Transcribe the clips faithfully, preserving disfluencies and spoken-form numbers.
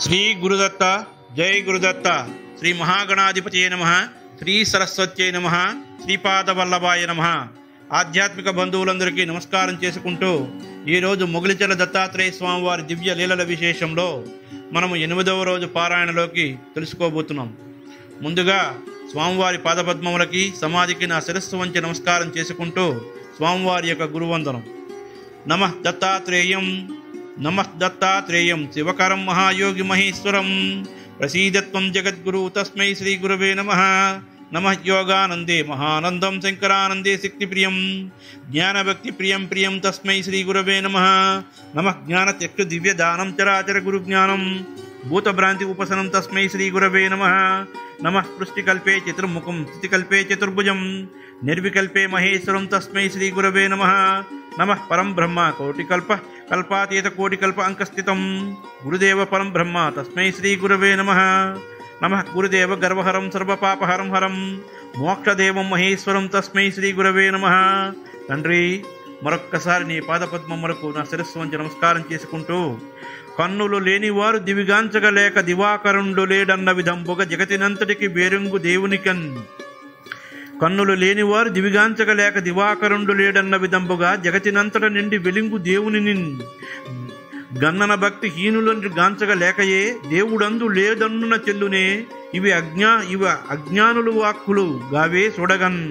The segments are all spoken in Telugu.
శ్రీ గురుదత్త జై గురుదత్త. శ్రీ మహాగణాధిపతియే నమః. శ్రీ సరస్వత్యై నమః. శ్రీపాదవల్లభాయ నమః. ఆధ్యాత్మిక బంధువులందరికీ నమస్కారం చేసుకుంటూ ఈరోజు మొగిలిచర్ల దత్తాత్రేయ స్వామివారి దివ్య లీలల విశేషంలో మనము ఎనిమిదవ రోజు పారాయణలోకి తెలుసుకోబోతున్నాం. ముందుగా స్వామివారి పాదపద్మములకి సమాధికి నా శిరస్సు వంచి నమస్కారం చేసుకుంటూ స్వామివారి యొక్క గురువందనం. నమః దత్తాత్రేయం నమః దత్తాత్రేయం శివకరం మహాయోగి మహేశ్వరం ప్రసీదత్వం జగద్గురు తస్మై శ్రీ గురవే నమః. నమః యోగానందే మహానందం శంకరానందే శక్తిప్రియం జ్ఞానభక్తి ప్రియం ప్రియం తస్మై శ్రీ గురవే నమః. నమః జ్ఞానత్యక్షు దివ్యదానం చరాచర గురు జ్ఞానం భూతభ్రాంతి ఉపశనం తస్మై శ్రీ గురవే నమః. నమః పృష్టికల్పే చతుర్ముఖం స్థితికల్పే చతుర్భుజం నిర్వికల్పే మహేశ్వరం తస్మై శ్రీ గురవే నమః. నమః పరం బ్రహ్మ కోటికల్ప కల్పాతీత కోటికల్ప అంకస్థితం గురుదేవ పరం బ్రహ్మ తస్మై శ్రీ గురవే నమః. నమః గురుదేవ గర్వహరం సర్వపాపహరం హరం మోక్షదేవం మహేశ్వరం తస్మై శ్రీ గురవే నమః. తండ్రి, మరొక్కసారి నీ పాదపద్మములకు నా శిరస్సు వంచి నమస్కారం చేసుకుంటూ, కన్నులు లేనివారు దివిగాంచగలేక దివాకరుండు లేడన్న విధంబుగా జగతినంతటికి వేరుంగు దేవునికన్ కన్నులు లేనివారు దివిగాంచగలేక దివాకరుండు లేడన్న విధంబుగా జగతినంతట నిండి వెలింగు దేవుని గన్నన భక్తి హీనులను గాంచగలేకయే దేవుడందు లేదన్నున చెల్లునే ఇవి అజ్ఞా ఇవి అజ్ఞానులు వాక్కులు గావే చూడగన్.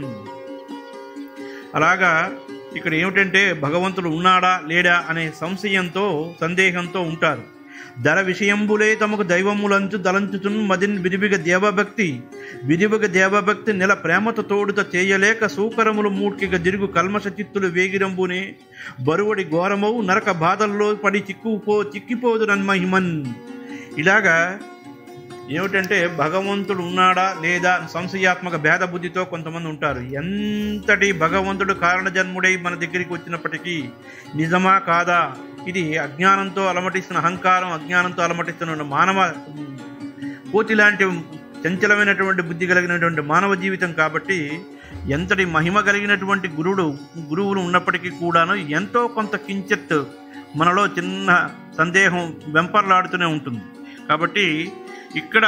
అలాగా ఇక్కడ ఏమిటంటే భగవంతుడు ఉన్నాడా లేడా అనే సంశయంతో సందేహంతో ఉంటారు. ధర విషయంబులే తమకు దైవములంచు దలంచుచున్ మదిన్ విరివిగ దేవభక్తి విరివిగ దేవభక్తి నెల ప్రేమతో తోడుత చేయలేక సూకరములు మూడ్కిగ దిరుగు కల్మష చిత్తులు వేగిరంబునే బరువడి ఘోరమవు నరక బాధల్లో పడి చిక్కుపో చిక్కిపోదు నన్మహిమన్. ఇలాగా ఏమిటంటే భగవంతుడు ఉన్నాడా లేదా సంశయాత్మక భేద బుద్ధితో కొంతమంది ఉంటారు. ఎంతటి భగవంతుడు కారణ జన్ముడై మన దగ్గరికి వచ్చినప్పటికీ నిజమా కాదా, ఇది అజ్ఞానంతో అలమటిస్తున్న అహంకారం, అజ్ఞానంతో అలమటిస్తున్న మానవ కోతి లాంటి చంచలమైనటువంటి బుద్ధి కలిగినటువంటి మానవ జీవితం కాబట్టి ఎంతటి మహిమ కలిగినటువంటి గురుడు గురువులు ఉన్నప్పటికీ కూడాను ఎంతో కొంత కించిత్ మనలో చిన్న సందేహం వెంపర్లాడుతూనే ఉంటుంది. కాబట్టి ఇక్కడ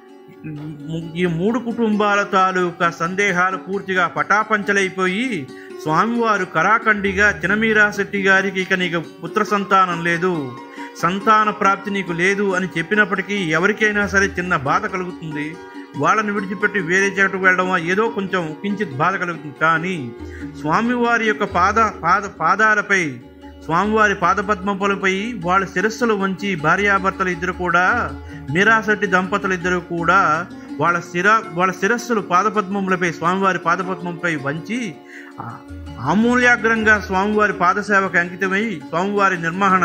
ఈ మూడు కుటుంబాల తాలూకా సందేహాలు పూర్తిగా పటాపంచలైపోయి స్వామివారు కరాఖండిగా చినమీరా శెట్టి గారికి ఇక నీకు పుత్ర సంతానం లేదు, సంతాన ప్రాప్తి నీకు లేదు అని చెప్పినప్పటికీ ఎవరికైనా సరే చిన్న బాధ కలుగుతుంది. వాళ్ళని విడిచిపెట్టి వేరే చోటుకు వెళ్ళడం ఏదో కొంచెం కించిత్ బాధ కలుగుతుంది. కానీ స్వామివారి యొక్క పాద పాద పాదాలపై స్వామివారి పాదపద్మములపై వాళ్ళ శిరస్సులు వంచి భార్యాభర్తలు ఇద్దరు కూడా మీరాశెట్టి దంపతులు ఇద్దరు కూడా వాళ్ళ శిర వాళ్ళ శిరస్సులు పాదపద్మములపై స్వామివారి పాదపద్మంపై వంచి అమూల్యాగ్రంగా స్వామివారి పాదసేవకు అంకితమై స్వామివారి నిర్వహణ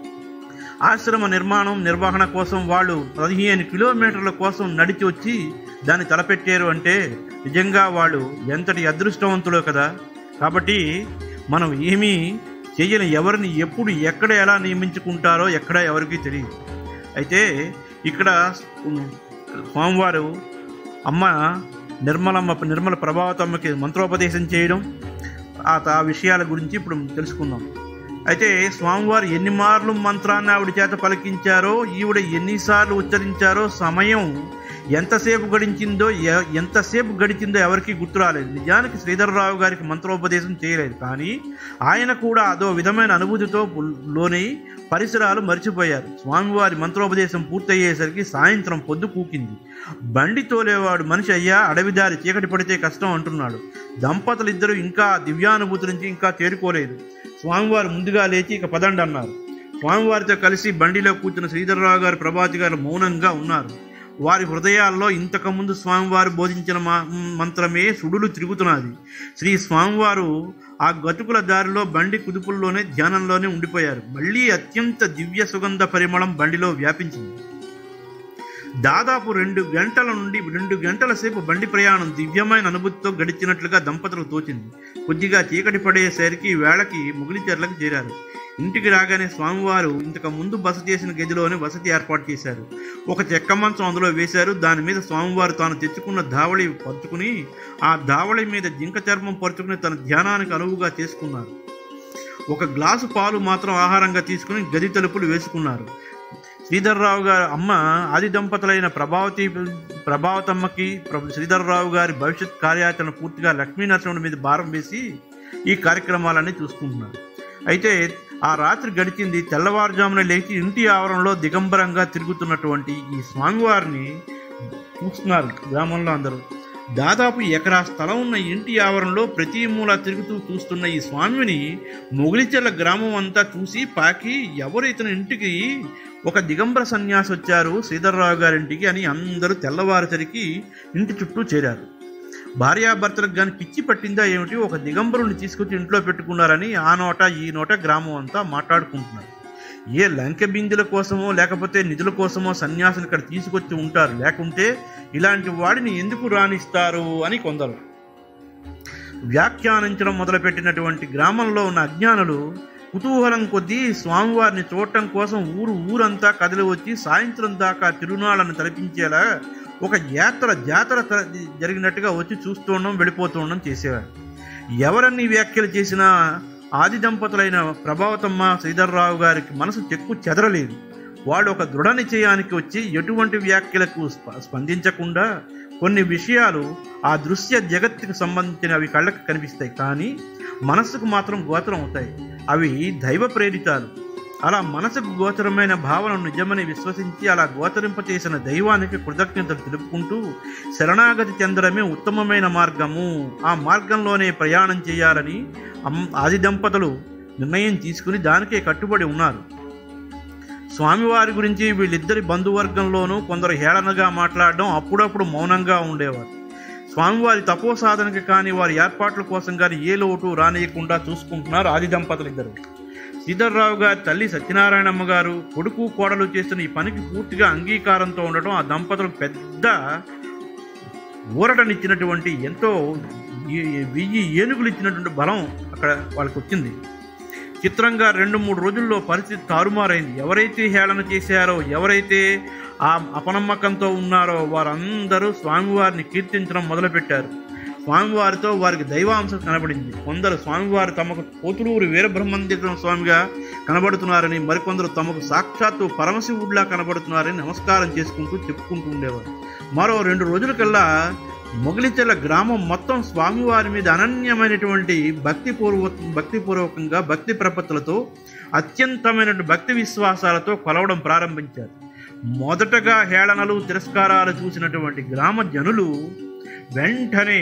ఆశ్రమ నిర్మాణం నిర్వహణ కోసం వాళ్ళు పదిహేను కిలోమీటర్ల కోసం నడిచి వచ్చి దాన్ని తలపెట్టారు అంటే నిజంగా వాళ్ళు ఎంతటి అదృష్టవంతులో కదా. కాబట్టి మనం ఏమీ చెయ్యని ఎవరిని ఎప్పుడు ఎక్కడ ఎలా నియమించుకుంటారో ఎక్కడ ఎవరికీ తెలియదు. అయితే ఇక్కడ స్వామివారు అమ్మ నిర్మలమ్మ నిర్మల ప్రభావతమ్మకి మంత్రోపదేశం చేయడం ఆ విషయాల గురించి ఇప్పుడు తెలుసుకుందాం. అయితే స్వామివారు ఎన్ని మార్లు మంత్రాన్ని ఆవిడ చేత పలికించారో, ఈవిడ ఎన్నిసార్లు ఉచ్చరించారో, సమయం ఎంతసేపు గడిచిందో ఎంతసేపు గడిచిందో ఎవరికి గుర్తు రాలేదు. నిజానికి శ్రీధర్రావు గారికి మంత్రోపదేశం చేయలేదు, కానీ ఆయన కూడా అదో విధమైన అనుభూతితో లోని పరిసరాలు మర్చిపోయారు. స్వామివారి మంత్రోపదేశం పూర్తయ్యేసరికి సాయంత్రం పొద్దు కూకింది. బండి తోలేవాడు మనిషి అయ్యా అడవిదారి చీకటి పడితే కష్టం అంటున్నాడు. దంపతులు ఇద్దరు ఇంకా దివ్యానుభూతి నుంచి ఇంకా చేరుకోలేదు. స్వామివారు ముందుగా లేచి ఇక పదండి అన్నారు. స్వామివారితో కలిసి బండిలో కూర్చున్న శ్రీధర్రావు గారు ప్రభాతి గారు మౌనంగా ఉన్నారు. వారి హృదయాల్లో ఇంతకుముందు స్వామివారు బోధించిన మంత్రమే సుడులు తిరుగుతున్నది. శ్రీ స్వామివారు ఆ గతుకుల దారిలో బండి కుదుపుల్లోనే ధ్యానంలోనే ఉండిపోయారు. మళ్ళీ అత్యంత దివ్య సుగంధ పరిమళం బండిలో వ్యాపించింది. దాదాపు రెండు గంటల నుండి రెండు గంటల సేపు బండి ప్రయాణం దివ్యమైన అనుభూతితో గడిచినట్లుగా దంపతులకు తోచింది. కొద్దిగా చీకటి పడేసరికి వేళకి మొగిలిచర్లకు చేరారు. ఇంటికి రాగానే స్వామివారు ఇంతకు ముందు బస చేసిన గదిలోనే వసతి ఏర్పాటు చేశారు. ఒక చెక్క మంచం అందులో వేశారు. దాని మీద స్వామివారు తాను తెచ్చుకున్న ధావళి పరుచుకుని ఆ ధావళి మీద జింక చర్మం పరుచుకుని తన ధ్యానానికి అనువుగా చేసుకున్నారు. ఒక గ్లాసు పాలు మాత్రం ఆహారంగా తీసుకుని గది తలుపులు వేసుకున్నారు. శ్రీధర్రావు గారి అమ్మ ఆది దంపతులైన ప్రభావతి ప్రభావతమ్మకి శ్రీధర్రావు గారి భవిష్యత్ కార్యాచరణ పూర్తిగా లక్ష్మీ నరసింహుడి మీద భారం వేసి ఈ కార్యక్రమాలన్నీ చూసుకుంటున్నారు. అయితే ఆ రాత్రి గడిచింది. తెల్లవారుజామున లేచి ఇంటి ఆవరణలో దిగంబరంగా తిరుగుతున్నటువంటి ఈ స్వామివారిని చూస్తున్నారు గ్రామంలో అందరూ. దాదాపు ఎకరా స్థలం ఉన్న ఇంటి ఆవరణలో ప్రతి మూల తిరుగుతూ చూస్తున్న ఈ స్వామిని మొగిలిచెర్ల గ్రామం అంతా చూసి పాకి ఎవరు ఇతని ఇంటికి ఒక దిగంబర సన్యాసి వచ్చారు శ్రీధర్రావు గారింటికి అని అందరూ తెల్లవారుసరికి ఇంటి చుట్టూ చేరారు. భార్యాభర్తలకు కానీ పిచ్చి పట్టిందా ఏమిటి, ఒక దిగంబరుని తీసుకొచ్చి ఇంట్లో పెట్టుకున్నారని ఆ నోట ఈ నోట గ్రామం అంతా మాట్లాడుకుంటున్నారు. ఏ లంక బిందుల కోసమో లేకపోతే నిధుల కోసమో సన్యాసులు ఇక్కడ తీసుకొచ్చి ఉంటారు, లేకుంటే ఇలాంటి వాడిని ఎందుకు రాణిస్తారు అని కొందరు వ్యాఖ్యానించడం మొదలుపెట్టినటువంటి గ్రామంలో ఉన్న అజ్ఞానులు కుతూహలం కొద్దీ స్వామివారిని చూడటం కోసం ఊరు ఊరంతా కదిలి వచ్చి సాయంత్రం దాకా తిరునాళ్ళను తలపించేలా ఒక యాత్ర జాతర జరిగినట్టుగా వచ్చి చూస్తుండడం వెళ్ళిపోతుండడం చేసేవారు. ఎవరన్నీ వ్యాఖ్యలు చేసినా ఆది దంపతులైన ప్రభావతమ్మ శ్రీధర్రావు గారికి మనసు చెక్కు చెదరలేదు. వాళ్ళు ఒక దృఢ నిశ్చయానికి వచ్చి ఎటువంటి వ్యాఖ్యలకు స్పందించకుండా కొన్ని విషయాలు ఆ దృశ్య జగత్తుకు సంబంధించినవి కళ్ళకు కనిపిస్తాయి, కానీ మనస్సుకు మాత్రం గోచరం అవుతాయి. అవి దైవ ప్రేరితాలు. అలా మనసుకు గోచరమైన భావనను నిజమని విశ్వసించి అలా గోచరింపచేసిన దైవానికి కృతజ్ఞతలు తెలుపుకుంటూ శరణాగతి చెందడమే ఉత్తమమైన మార్గము, ఆ మార్గంలోనే ప్రయాణం చేయాలని ఆది దంపతులు నిర్ణయం తీసుకుని దానికే కట్టుబడి ఉన్నారు. స్వామివారి గురించి వీళ్ళిద్దరి బంధువర్గంలోనూ కొందరు హేళనగా మాట్లాడడం, అప్పుడప్పుడు మౌనంగా ఉండేవారు. స్వామివారి తపో సాధనకి కానీ వారి ఏర్పాట్ల కోసం కానీ ఏ లోటు రానియకుండా చూసుకుంటున్నారు ఆది దంపతులు ఇద్దరు. శ్రీధర్రావు గారి తల్లి సత్యనారాయణమ్మ గారు కొడుకు కోడలు చేస్తున్న ఈ పనికి పూర్తిగా అంగీకారంతో ఉండటం ఆ దంపతులకు పెద్ద ఊరటనిచ్చినటువంటి, ఎంతో వెయ్యి ఏనుగులు ఇచ్చినటువంటి బలం అక్కడ వాళ్ళకి వచ్చింది. చిత్రంగా రెండు మూడు రోజుల్లో పరిస్థితి తారుమారైంది. ఎవరైతే హేళన చేశారో, ఎవరైతే ఆ అపనమ్మకంతో ఉన్నారో వారందరూ స్వామివారిని కీర్తించడం మొదలుపెట్టారు. స్వామివారితో వారికి దైవాంశం కనబడింది. కొందరు స్వామివారు తమకు పోతులూరు వీరబ్రహ్మేంద్ర స్వామిగా కనబడుతున్నారని, మరికొందరు తమకు సాక్షాత్తు పరమశివుడిలా కనబడుతున్నారని నమస్కారం చేసుకుంటూ చెప్పుకుంటూ ఉండేవారు. మరో రెండు రోజులకల్లా మొగిలిచెర్ల గ్రామం మొత్తం స్వామివారి మీద అనన్యమైనటువంటి భక్తిపూర్వ భక్తిపూర్వకంగా భక్తి ప్రపత్తులతో అత్యంతమైన భక్తి విశ్వాసాలతో కొలవడం ప్రారంభించారు. మొదటగా హేళనలు తిరస్కారాలు చూసినటువంటి గ్రామ జనులు వెంటనే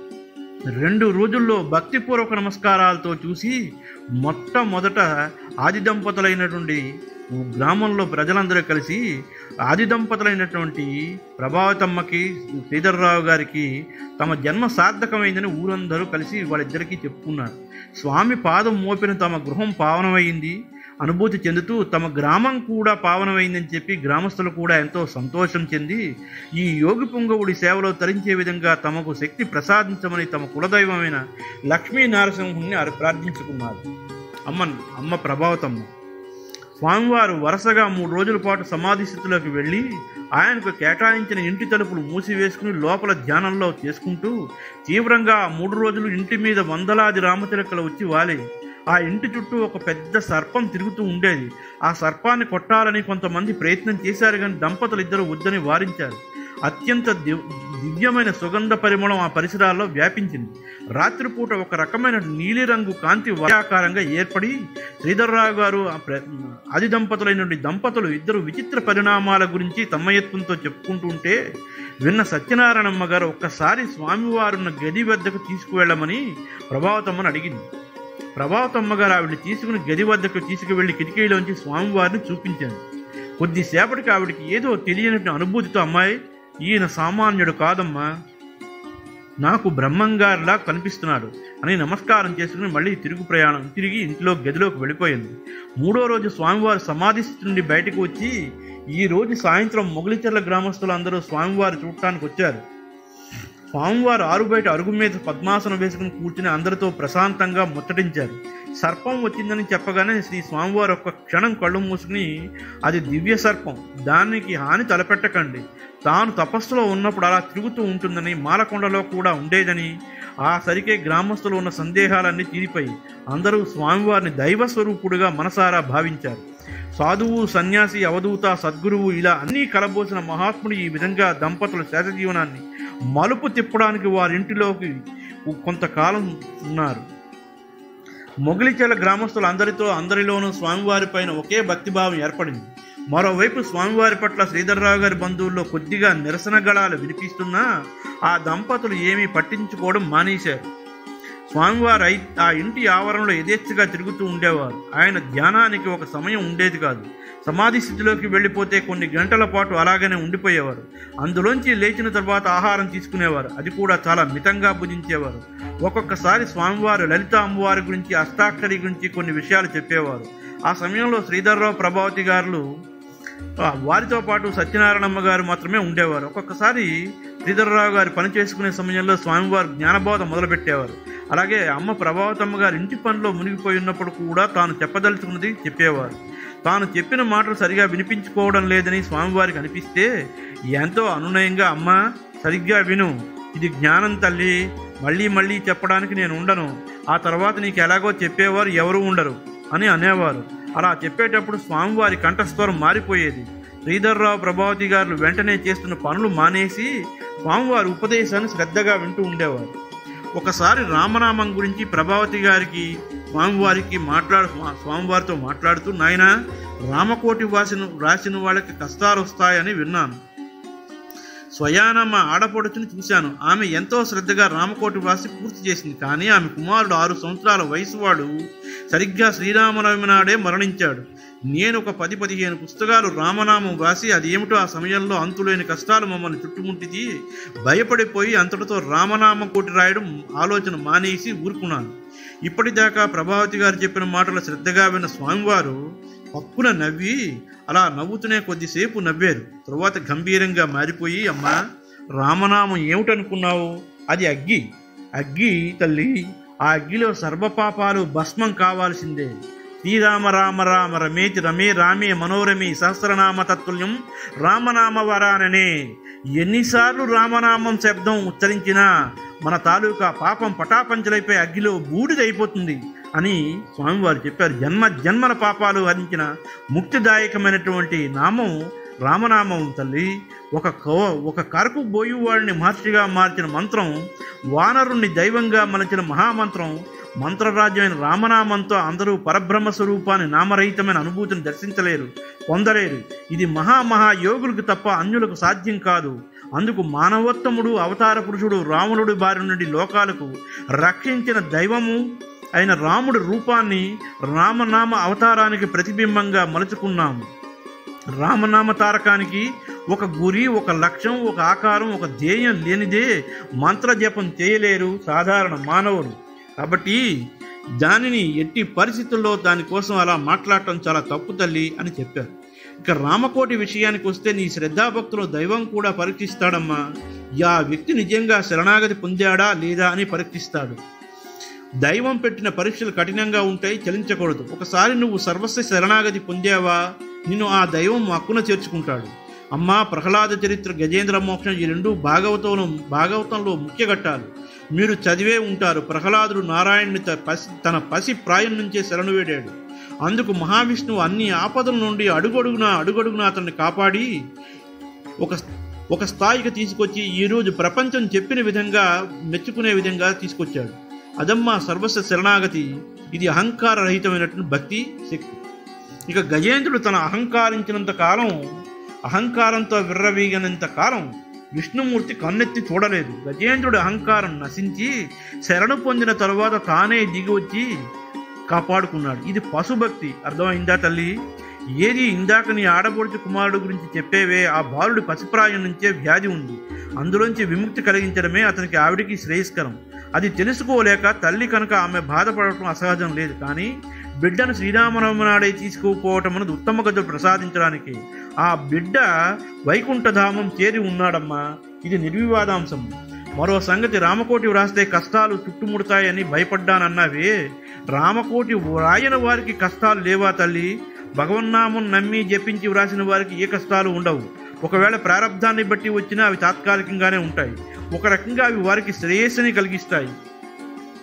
రెండు రోజుల్లో భక్తిపూర్వక నమస్కారాలతో చూసి మొట్టమొదట ఆది దంపతులైనటువంటి గ్రామంలో ప్రజలందరూ కలిసి ఆది దంపతులైనటువంటి ప్రభావతమ్మకి శ్రీధర్రావు గారికి తమ జన్మ సార్థకమైందని ఊరందరూ కలిసి వాళ్ళిద్దరికీ చెప్పుకున్నారు. స్వామి పాదం మోపిన తమ గృహం పావనమైంది అనుభూతి చెందుతూ తమ గ్రామం కూడా పావనమైందని చెప్పి గ్రామస్తులు కూడా ఎంతో సంతోషం చెంది ఈ యోగి పుంగవుడి సేవలో తరించే విధంగా తమకు శక్తి ప్రసాదించమని తమ కులదైవమైన లక్ష్మీ నరసింహుణ్ణి ప్రార్థించుకున్నారు. అమ్మ అమ్మ ప్రభావతమ్మ స్వామివారు వరుసగా మూడు రోజుల పాటు సమాధి స్థితిలోకి వెళ్ళి ఆయనకు కేటాయించిన ఇంటి తలుపులు మూసివేసుకుని లోపల ధ్యానంలో చేసుకుంటూ తీవ్రంగా మూడు రోజులు ఇంటి మీద వందలాది రామచిలకలు వచ్చి వాలి ఆ ఇంటి చుట్టూ ఒక పెద్ద సర్పం తిరుగుతూ ఉండేది. ఆ సర్పాన్ని కొట్టాలని కొంతమంది ప్రయత్నం చేశారు, కానీ దంపతులు ఇద్దరు వద్దని వారించారు. అత్యంత దివ్యమైన సుగంధ పరిమళం ఆ పరిసరాల్లో వ్యాపించింది. రాత్రిపూట ఒక రకమైన నీలిరంగు కాంతి వలయాకారంగా ఏర్పడి శ్రీధర్రావు గారు ఆది దంపతులైన దంపతులు ఇద్దరు విచిత్ర పరిణామాల గురించి తమ్మయత్వంతో చెప్పుకుంటుంటే విన్న సత్యనారాయణమ్మ గారు ఒక్కసారి స్వామివారున్న గది వద్దకు తీసుకువెళ్ళమని ప్రభావతమ్మను అడిగింది. ప్రభావతమ్మ గారు ఆవిడని తీసుకుని గది వద్దకు తీసుకువెళ్లి కిటికీలోంచి స్వామివారిని చూపించాను. కొద్దిసేపటికి ఆవిడికి ఏదో తెలియనట్టు అనుభూతితో, అమ్మాయి, ఈయన సామాన్యుడు కాదమ్మా, నాకు బ్రహ్మంగారిలా కనిపిస్తున్నాడు అని నమస్కారం చేసుకుని మళ్ళీ తిరుగు ప్రయాణం తిరిగి ఇంట్లో గదిలోకి వెళ్ళిపోయింది. మూడో రోజు స్వామివారి సమాధి స్థితి నుండి బయటకు వచ్చి ఈ రోజు సాయంత్రం మొగిలిచెర్ల గ్రామస్తులు అందరూ స్వామివారి చూడటానికి వచ్చారు. స్వామివారు ఆరు బయట అరుగు మీద పద్మాసనం వేసుకుని కూర్చుని అందరితో ప్రశాంతంగా ముచ్చటించారు. సర్పం వచ్చిందని చెప్పగానే శ్రీ స్వామివారు ఒక్క క్షణం కళ్ళు మూసుకుని, అది దివ్య సర్పం, దానికి హాని తలపెట్టకండి, తాను తపస్సులో ఉన్నప్పుడు అలా తిరుగుతూ ఉంటుందని, మాలకొండలో కూడా ఉండేదని ఆ సరికే గ్రామస్తులు ఉన్న సందేహాలన్నీ తీరిపోయి అందరూ స్వామివారిని దైవస్వరూపుడుగా మనసారా భావించారు. సాధువు, సన్యాసి, అవధూత, సద్గురువు ఇలా అన్నీ కలబోసిన మహాత్ముడు ఈ విధంగా దంపతుల శేష జీవనాన్ని మలుపు తిప్పడానికి వారింటిలోకి కొంతకాలం ఉన్నారు. మొగిలిచెల గ్రామస్తులు అందరితో అందరిలోనూ స్వామివారి పైన ఒకే భక్తిభావం ఏర్పడింది. మరోవైపు స్వామివారి పట్ల శ్రీధర్రావు గారి బంధువుల్లో కొద్దిగా నిరసన గళాలు వినిపిస్తున్నా ఆ దంపతులు ఏమీ పట్టించుకోవడం మానేశారు. స్వామివారు ఆ ఇంటి ఆవరణలో యథేచ్ఛగా తిరుగుతూ ఉండేవారు. ఆయన ధ్యానానికి ఒక సమయం ఉండేది కాదు. సమాధి స్థితిలోకి వెళ్ళిపోతే కొన్ని గంటల పాటు అలాగనే ఉండిపోయేవారు. అందులోంచి లేచిన తర్వాత ఆహారం తీసుకునేవారు. అది కూడా చాలా మితంగా భుజించేవారు. ఒక్కొక్కసారి స్వామివారు లలిత అమ్మవారి గురించి, అష్టాక్షరి గురించి కొన్ని విషయాలు చెప్పేవారు. ఆ సమయంలో శ్రీధర్రావు, ప్రభావతి గారు వారితో పాటు సత్యనారాయణమ్మ గారు మాత్రమే ఉండేవారు. ఒక్కొక్కసారి శ్రీధర్రావు గారు పని చేసుకునే సమయంలో స్వామివారు జ్ఞానబోధ మొదలుపెట్టేవారు. అలాగే అమ్మ ప్రభావతమ్మ గారు ఇంటి పనిలో మునిగిపోయి ఉన్నప్పుడు కూడా తాను చెప్పదలుచుకున్నది చెప్పేవారు. తాను చెప్పిన మాటలు సరిగా వినిపించుకోవడం లేదని స్వామివారికి అనిపిస్తే ఎంతో అనునయంగా, అమ్మ సరిగ్గా విను, ఇది జ్ఞానం తల్లి, మళ్ళీ మళ్ళీ చెప్పడానికి నేను ఉండను, ఆ తర్వాత నీకు ఎలాగో చెప్పేవారు ఎవరు ఉండరు అని అనేవారు. అలా చెప్పేటప్పుడు స్వామివారి కంఠస్వరం మారిపోయేది. శ్రీధర్రావు, ప్రభావతి గారు వెంటనే చేస్తున్న పనులు మానేసి స్వామివారి ఉపదేశాన్ని శ్రద్ధగా వింటూ ఉండేవారు. ఒకసారి రామనామం గురించి ప్రభావతి గారికి స్వామివారికి మాట్లాడు స్వామివారితో మాట్లాడుతూ, నాయన, రామకోటి వాసిన రాసిన వాళ్ళకి కష్టాలు వస్తాయని విన్నాను. స్వయాన మా ఆడపడుచుని చూశాను. ఆమె ఎంతో శ్రద్ధగా రామకోటి వ్రాసి పూర్తి చేసింది. కానీ ఆమె కుమారుడు ఆరు సంవత్సరాల వయసు వాడు సరిగ్గా శ్రీరామనవమి నాడే మరణించాడు. నేను ఒక పది పదిహేను పుస్తకాలు రామనామం వ్రాసి అది ఏమిటో ఆ సమయంలో అంతులేని కష్టాలు మమ్మల్ని చుట్టుముట్టింది. భయపడిపోయి అంతటితో రామనామం కోటి రాయడం ఆలోచన మానేసి ఊరుకున్నాను. ఇప్పటిదాకా ప్రభావతి గారు చెప్పిన మాటలు శ్రద్ధగా విన్న స్వామివారు పక్కున నవ్వి అలా నవ్వుతూనే కొద్దిసేపు నవ్వారు. తరువాత గంభీరంగా మారిపోయి, అమ్మా, రామనామం ఏమిటనుకున్నావు? అది అగ్గి. అగ్గి తల్లి, ఆ అగ్గిలో సర్వపాపాలు భస్మం కావాల్సిందే. శ్రీరామ రామ రామ రమేతి రమే రామే మనోరమే సహస్రనామ తత్తుల్యం రామనామ వరాననే. ఎన్నిసార్లు రామనామం శబ్దం ఉచ్చరించినా మన తాలూకా పాపం పటాపంచలైపోయి అగ్గిలో బూడిదైపోతుంది అని స్వామివారు చెప్పారు. జన్మ జన్మల పాపాలు హరించిన ముక్తిదాయకమైనటువంటి నామం రామనామం తల్లి. ఒక కో ఒక కరకు బోయువాడిని మహర్షిగా మార్చిన మంత్రం, వానరుణ్ణి దైవంగా మలచిన మహామంత్రం, మంత్రరాజ్యమైన రామనామంతో అందరూ పరబ్రహ్మ స్వరూపాన్ని, నామరహితమైన అనుభూతిని దర్శించలేరు, పొందలేరు. ఇది మహామహా యోగులకు తప్ప అన్యులకు సాధ్యం కాదు. అందుకు మానవోత్తముడు, అవతార పురుషుడు, రావణుడి బారి నుండి లోకాలకు రక్షించిన దైవము అయిన రాముడి రూపాన్ని రామనామ అవతారానికి ప్రతిబింబంగా మలుచుకున్నాము. రామనామ తారకానికి ఒక గురి, ఒక లక్ష్యం, ఒక ఆకారం, ఒక ధ్యేయం లేనిదే మంత్రజపం చేయలేరు సాధారణ మానవుడు. కాబట్టి దానిని ఎట్టి పరిస్థితుల్లో దానికోసం అలా మాట్లాడటం చాలా తప్పు తల్లి అని చెప్పారు. ఇక రామకోటి విషయానికి వస్తే, నీ శ్రద్ధాభక్తులు దైవం కూడా పరీక్షిస్తాడమ్మా. ఆ వ్యక్తి నిజంగా శరణాగతి పొందాడా లేదా అని పరీక్షిస్తాడు. దైవం పెట్టిన పరీక్షలు కఠినంగా ఉంటాయి, చలించకూడదు. ఒకసారి నువ్వు సర్వస్వ శరణాగతి పొందావా, నిన్ను ఆ దైవం హక్కున చేర్చుకుంటాడు. అమ్మ, ప్రహ్లాద చరిత్ర, గజేంద్ర మోక్షం ఈ రెండు భాగవతంలో భాగవతంలో ముఖ్య ఘట్టాలు. మీరు చదివే ఉంటారు. ప్రహ్లాదుడు నారాయణుని పసి తన పసి ప్రాయం నుంచే శరణు వేడాడు. అందుకు మహావిష్ణువు అన్ని ఆపదల నుండి అడుగడుగున అడుగడుగున అతన్ని కాపాడి ఒక ఒక స్థాయికి తీసుకొచ్చి ఈరోజు ప్రపంచం చెప్పిన విధంగా మెచ్చుకునే విధంగా తీసుకొచ్చాడు. అదమ్మా సర్వస్వ శరణాగతి. ఇది అహంకార రహితమైనటువంటి భక్తి శక్తి. ఇక గజేంద్రుడు తన అహంకారించినంత కాలం, అహంకారంతో విర్రవీగినంత కాలం విష్ణుమూర్తి కన్నెత్తి చూడలేదు. గజేంద్రుడి అహంకారం నశించి శరణు పొందిన తరువాత తానే దిగి వచ్చి కాపాడుకున్నాడు. ఇది పశుభక్తి. అర్థమైందా తల్లి? ఏది ఇందాక నీ ఆడపడుచు కుమారుడు గురించి చెప్పేవే, ఆ బాలుడి పసిప్రాయం నుంచే వ్యాధి ఉంది. అందులోంచి విముక్తి కలిగించడమే అతనికి ఆవిడికి శ్రేయస్కరం. అది తెలుసుకోలేక తల్లి కనుక ఆమె బాధపడటం అసహజం లేదు. కానీ బిడ్డను శ్రీరామనవమి నాడే తీసుకుపోవటం అనేది ఉత్తమ గతులు ప్రసాదించడానికి. ఆ బిడ్డ వైకుంఠధామం చేరి ఉన్నాడమ్మా. ఇది నిర్వివాదాంశం. మరో సంగతి, రామకోటి వ్రాస్తే కష్టాలు చుట్టుముడతాయని భయపడ్డానన్నావే, రామకోటి వ్రాయన వారికి కష్టాలు లేవా తల్లి? భగవన్నామం నమ్మి జపించి వ్రాసిన వారికి ఏ కష్టాలు ఉండవు. ఒకవేళ ప్రారంధాన్ని బట్టి వచ్చినా అవి తాత్కాలికంగానే ఉంటాయి. ఒక రకంగా అవి వారికి శ్రేయస్సుని కలిగిస్తాయి.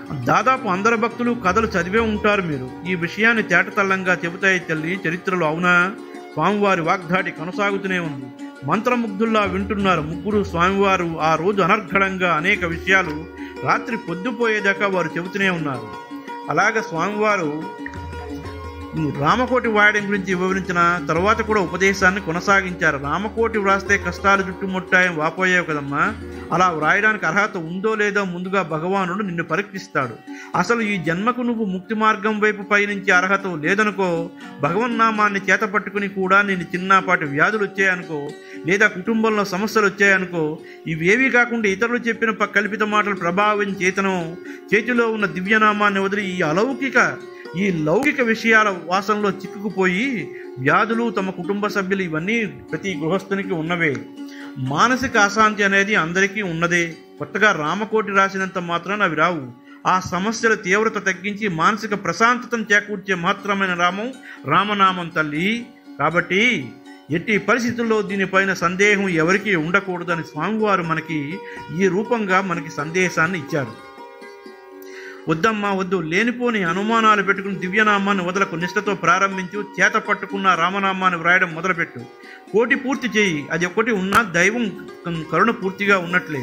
దాదాపు అందరు భక్తులు కథలు చదివే ఉంటారు మీరు. ఈ విషయాన్ని తేటతల్లంగా చెబుతాయి తల్లి చరిత్రలు. అవునా? స్వామివారి వాగ్దాటి కొనసాగుతూనే ఉంది. మంత్రముగ్ధుల్లా వింటున్నారు ముగ్గురు. స్వామివారు ఆ రోజు అనర్ఘడంగా అనేక విషయాలు రాత్రి పొద్దుపోయేదాకా వారు చెబుతూనే ఉన్నారు. అలాగే స్వామివారు రామకోటి వ్రాయడం గురించి వివరించిన తర్వాత కూడా ఉపదేశాన్ని కొనసాగించారు. రామకోటి వ్రాస్తే కష్టాలు చుట్టుముట్టాయని వాపోయావు కదమ్మా, అలా వ్రాయడానికి అర్హత ఉందో లేదో ముందుగా భగవానుడు నిన్ను పరీక్షిస్తాడు. అసలు ఈ జన్మకు నువ్వు ముక్తి మార్గం వైపు పయనించే అర్హత లేదనుకో, భగవన్నామాన్ని చేతపట్టుకుని కూడా నేను చిన్నపాటి వ్యాధులు వచ్చాయనుకో, లేదా కుటుంబంలో సమస్యలు వచ్చాయనుకో, ఇవేవీ కాకుండా ఇతరులు చెప్పిన కల్పిత మాటలు ప్రభావం చేతనో చేతిలో ఉన్న దివ్యనామాన్ని వదిలి ఈ అలౌకిక ఈ లౌకిక విషయాల వాసనలో చిక్కుకుపోయి వ్యాధులు తమ కుటుంబ సభ్యులు ఇవన్నీ ప్రతి గృహస్థునికి ఉన్నవే. మానసిక అశాంతి అనేది అందరికీ ఉన్నదే. కొత్తగా రామకోటి రాసినంత మాత్రాన అవి రావు. ఆ సమస్యల తీవ్రత తగ్గించి మానసిక ప్రశాంతతను చేకూర్చే మాత్రమైన రామం రామనామం తల్లి. కాబట్టి ఎట్టి పరిస్థితుల్లో దీనిపైన సందేహం ఎవరికీ ఉండకూడదని స్వామివారు మనకి ఈ రూపంగా మనకి సందేశాన్ని ఇచ్చారు. వద్దమ్మా వద్దు, లేనిపోని అనుమానాలు పెట్టుకుని దివ్యనామాన్ని వదలకు, నిష్ఠతో ప్రారంభించు. చేత పట్టుకున్న రామనామాన్ని వ్రాయడం మొదలుపెట్టు. కోటి పూర్తి చేయి. అది ఒక్కటి ఉన్నా దైవం కరుణ పూర్తిగా ఉన్నట్లే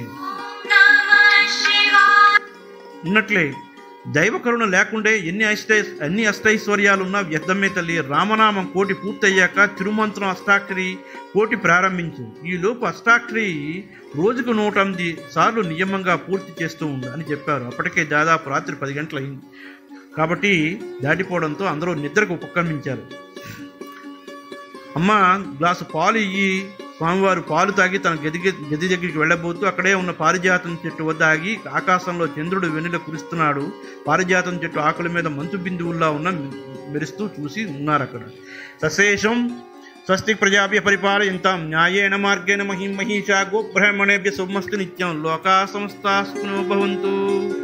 ఉన్నట్లే దైవ కరుణ లేకుండే ఎన్ని అష్టై ఎన్ని అష్టైశ్వర్యాలున్నా వ్యర్థమే తల్లి. రామనామం కోటి పూర్తయ్యాక తిరుమంత్రం అష్టాక్షరి కోటి ప్రారంభించు. ఈ లోపు అష్టాక్షరి రోజుకు నూట ఎనిమిది సార్లు నియమంగా పూర్తి చేస్తూ ఉండు అని చెప్పారు. అప్పటికే దాదాపు రాత్రి పది గంటలు అయింది కాబట్టి దాటిపోవడంతో అందరూ నిద్రకు ఉపక్రమించారు. అమ్మ గ్లాసు పాలు ఇయ్యి. స్వామివారు పాలు తాగి తన గది గది దగ్గరికి వెళ్ళబోతూ అక్కడే ఉన్న పారిజాతం చెట్టు వద్ద ఆగి, ఆకాశంలో చంద్రుడు వెన్నెల కురుస్తున్నాడు. పారిజాతం చెట్టు ఆకుల మీద మంచు బిందువుల్లా ఉన్న మెరుస్తూ చూసి ఉన్నారు అక్కడ. సశేషం స్వస్తి ప్రజాభ్య పరిపాలయంతాం న్యాయేన మార్గేణ మహిం మహిషా గోబ్రాహ్మణేభ్య శుభమస్తు నిత్యం లోకా సమస్తా సుఖినో భవంతు.